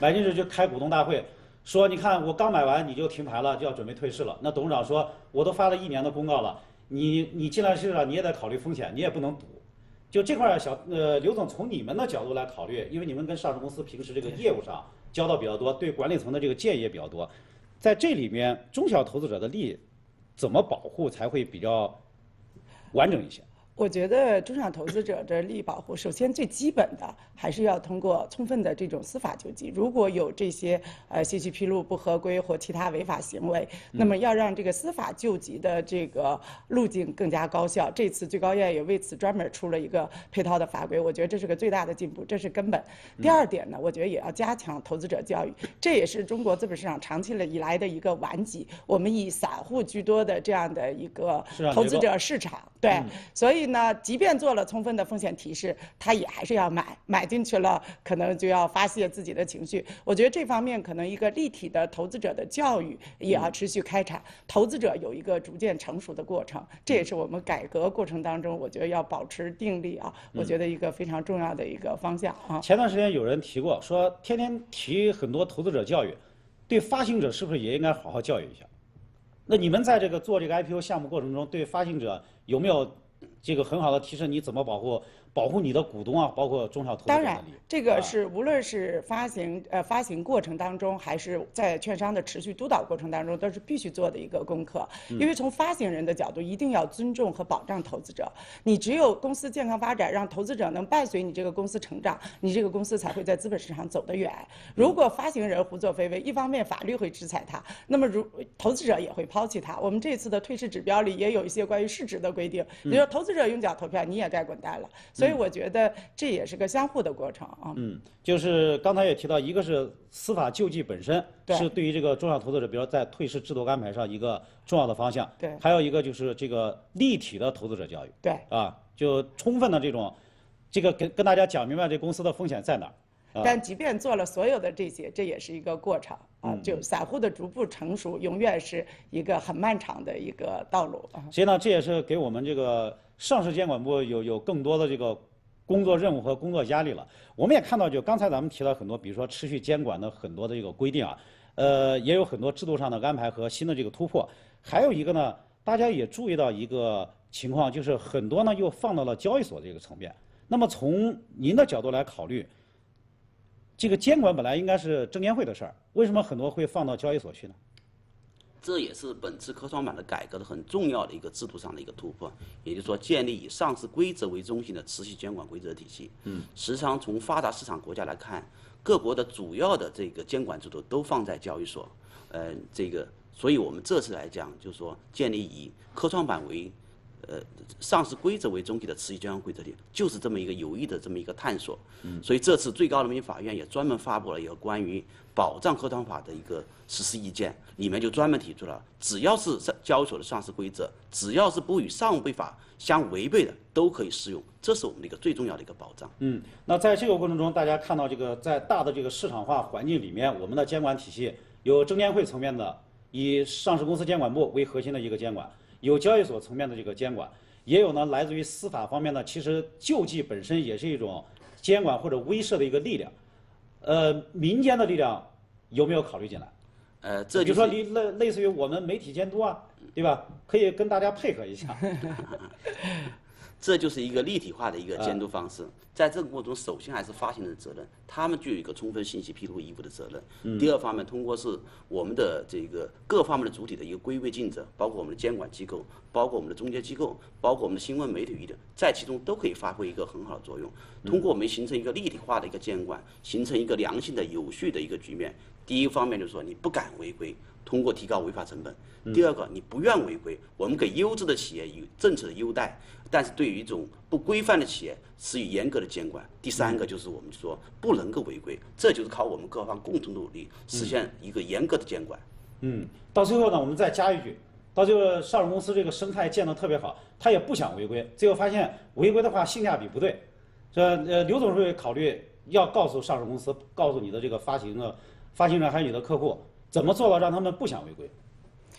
买进时就开股东大会，说你看我刚买完你就停牌了，就要准备退市了。那董事长说，我都发了1年的公告了，你进来市场你也得考虑风险，你也不能赌。就这块儿，刘总从你们的角度来考虑，因为你们跟上市公司平时这个业务上交道比较多，对管理层的这个建议也比较多，在这里面中小投资者的利益怎么保护才会比较完整一些？ 我觉得中小投资者的利益保护，首先最基本的还是要通过充分的这种司法救济。如果有这些信息披露不合规或其他违法行为，那么要让这个司法救济的这个路径更加高效。这次最高院也为此专门出了一个配套的法规，我觉得这是个最大的进步，这是根本。第二点呢，我觉得也要加强投资者教育，这也是中国资本市场长期以来的一个顽疾。我们以散户居多的这样的一个投资者市场，对，所以呢，即便做了充分的风险提示，他也还是要买进去了，可能就要发泄自己的情绪。我觉得这方面可能一个立体的投资者的教育也要持续开展，投资者有一个逐渐成熟的过程，这也是我们改革过程当中，我觉得要保持定力啊，我觉得一个非常重要的一个方向啊。 前段时间有人提过，说天天提很多投资者教育，对发行者是不是也应该好好教育一下？那你们在这个做这个 IPO 项目过程中，对发行者有没有这个很好的提示？你怎么保护你的股东啊，包括中小投资者的利益？ 当然，这个是无论是发行过程当中，还是在券商的持续督导过程当中，都是必须做的一个功课。因为从发行人的角度，一定要尊重和保障投资者。你只有公司健康发展，让投资者能伴随你这个公司成长，你这个公司才会在资本市场走得远。如果发行人胡作非为，一方面法律会制裁他，那么投资者也会抛弃他。我们这次的退市指标里也有一些关于市值的规定，比如说投资者用脚投票，你也该滚蛋了。所以我觉得这也是个相互的过程啊。 就是刚才也提到，一个是司法救济本身是对于这个中小投资者，比如说在退市制度安排上一个重要的方向。 对。 还有一个就是这个立体的投资者教育。 对。 啊，就充分的这个跟大家讲明白这公司的风险在哪儿。 但即便做了所有的这些，这也是一个过程啊。就散户的逐步成熟，永远是一个很漫长的一个道路啊。 所以呢，这也是给我们这个上市监管部有更多的这个工作任务和工作压力了。我们也看到，就刚才咱们提到很多，比如说持续监管的很多的这个规定啊，也有很多制度上的安排和新的这个突破。还有一个呢，大家也注意到一个情况，就是很多呢又放到了交易所这个层面。那么从您的角度来考虑，这个监管本来应该是证监会的事儿，为什么很多会放到交易所去呢？ 这也是本次科创板的改革的很重要的一个制度上的一个突破，也就是说，建立以上市规则为中心的持续监管规则体系。实际上从发达市场国家来看，各国的主要的这个监管制度都放在交易所，所以我们这次来讲，就是说建立以科创板为上市规则为中心的持续监管规则体，就是这么一个有益的这么一个探索。所以这次最高人民法院也专门发布了一个关于保障科创法的一个实施意见，里面就专门提出了，只要是交易所的上市规则，只要是不与上市法相违背的，都可以适用。这是我们的一个最重要的一个保障。 那在这个过程中，大家看到这个在大的这个市场化环境里面，我们的监管体系有证监会层面的以上市公司监管部为核心的一个监管，有交易所层面的这个监管，也有呢来自于司法方面呢，其实救济本身也是一种监管或者威慑的一个力量。民间的力量有没有考虑进来？比如说类似于我们媒体监督啊，对吧？可以跟大家配合一下。 这就是一个立体化的一个监督方式。在这个过程中，首先还是发行人的责任，他们具有一个充分信息披露义务的责任。第二方面，通过是我们的这个各方面的主体的一个归位尽责，包括我们的监管机构，包括我们的中介机构，包括我们的新闻媒体域的，在其中都可以发挥一个很好的作用。通过我们形成一个立体化的一个监管，形成一个良性的、有序的一个局面。第一方面就是说，你不敢违规，通过提高违法成本；第二个，你不愿违规，我们给优质的企业以政策的优待，但是对于一种不规范的企业施以严格的监管。第三个就是我们说不能够违规，这就是靠我们各方共同努力实现一个严格的监管。 到最后呢，我们再加一句，到最后上市公司这个生态建得特别好，他也不想违规，最后发现违规的话性价比不对，刘总会考虑要告诉上市公司，告诉你的这个发行人还有你的客户，怎么做到让他们不想违规？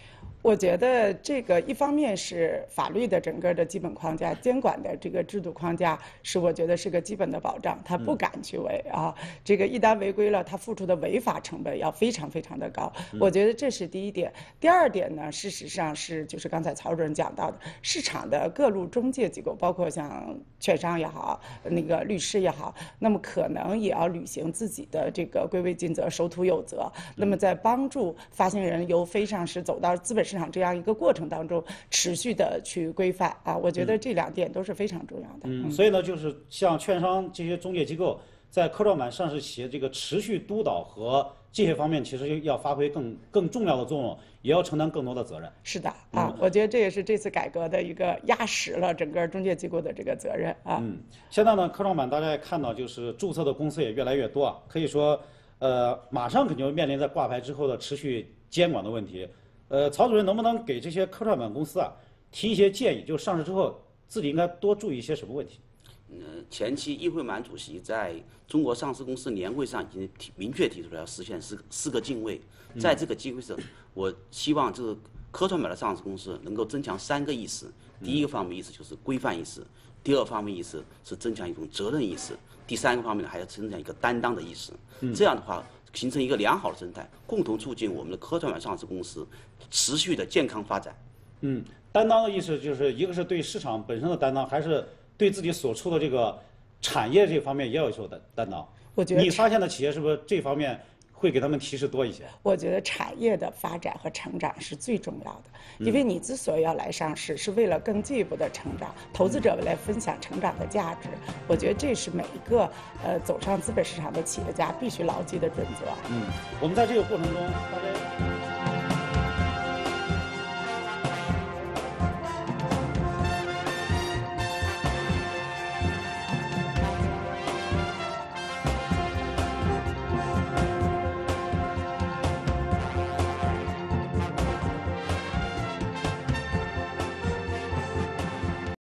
我觉得这个一方面是法律的整个的基本框架，监管的这个制度框架是我觉得是个基本的保障，他不敢去违啊。这个一旦违规了，他付出的违法成本要非常非常的高。我觉得这是第一点。第二点呢，事实上是就是刚才曹主任讲到的，市场的各路中介机构，包括像券商也好，那个律师也好，那么可能也要履行自己的这个归位尽责、守土有责。那么在帮助发行人由非上市走到资本市场这样一个过程当中，持续的去规范啊，我觉得这两点都是非常重要的。 所以呢，就是像券商这些中介机构在科创板上市企业这个持续督导和这些方面，其实要发挥更重要的作用，也要承担更多的责任。 是的啊，我觉得这也是这次改革的一个压实了整个中介机构的这个责任啊。 现在呢，科创板大家也看到，就是注册的公司也越来越多啊，可以说，马上肯定会面临在挂牌之后的持续监管的问题。曹主任能不能给这些科创板公司啊提一些建议？就上市之后自己应该多注意一些什么问题？ 前期易会满主席在中国上市公司年会上已经明确提出来要实现四个敬畏。在这个机会上，我希望这个科创板的上市公司能够增强3个意识。第一个方面意识就是规范意识，第二方面意识是增强一种责任意识，第3个方面呢还要增强一个担当的意识。这样的话，形成一个良好的生态，共同促进我们的科创板上市公司持续的健康发展。 担当的意思就是一个是对市场本身的担当，还是对自己所处的这个产业这方面也要有担当。 我觉得你发现的企业是不是这方面会给他们提示多一些？ 我觉得产业的发展和成长是最重要的，因为你之所以要来上市，是为了更进一步的成长，投资者来分享成长的价值。我觉得这是每一个走上资本市场的企业家必须牢记的准则。 我们在这个过程中，大家。